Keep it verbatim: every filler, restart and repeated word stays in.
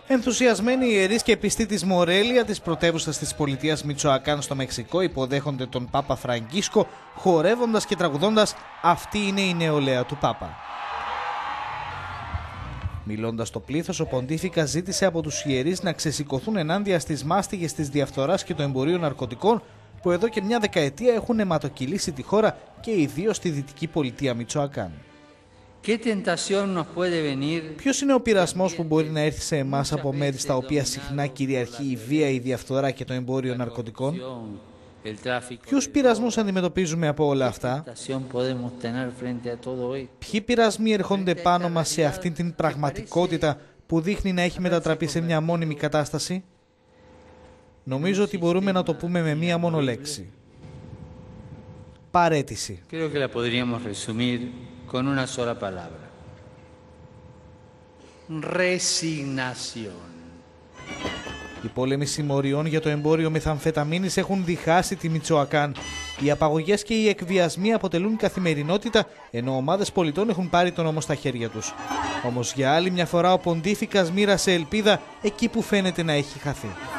Ενθουσιασμένοι ιερείς και πιστοί της Μορέλια, της πρωτεύουσας της πολιτείας Μιτσοακάν στο Μεξικό, υποδέχονται τον Πάπα Φραγκίσκο, χορεύοντας και τραγουδώντας «Αυτή είναι η νεολαία του Πάπα». Μιλώντας στο πλήθος, ο Ποντίφικας ζήτησε από τους ιερείς να ξεσηκωθούν ενάντια στις μάστιγες της διαφθοράς και του εμπορίου ναρκωτικών που εδώ και μια δεκαετία έχουν αιματοκυλήσει τη χώρα και ιδίως στη δυτική πολιτεία Μιτσοακάν. Ποιος είναι ο πειρασμός που μπορεί να έρθει σε εμάς από μέρη στα οποία συχνά κυριαρχεί η βία, η διαφθορά και το εμπόριο ναρκωτικών? Ποιους πειρασμούς αντιμετωπίζουμε από όλα αυτά? Ποιοι πειρασμοί ερχόνται πάνω μας σε αυτή την πραγματικότητα που δείχνει να έχει μετατραπεί σε μια μόνιμη κατάσταση? Νομίζω ότι μπορούμε να το πούμε με μία μόνο λέξη. Παραίτηση. Con una sola palabra. Resignación. Οι πόλεμοι συμμοριών για το εμπόριο μεθαμφεταμίνης έχουν διχάσει τη Μιτσοακάν. Οι απαγωγές και οι εκβιασμοί αποτελούν καθημερινότητα, ενώ ομάδες πολιτών έχουν πάρει τον νόμο στα χέρια τους. Όμως για άλλη μια φορά ο Ποντίφικας μοίρασε ελπίδα εκεί που φαίνεται να έχει χαθεί.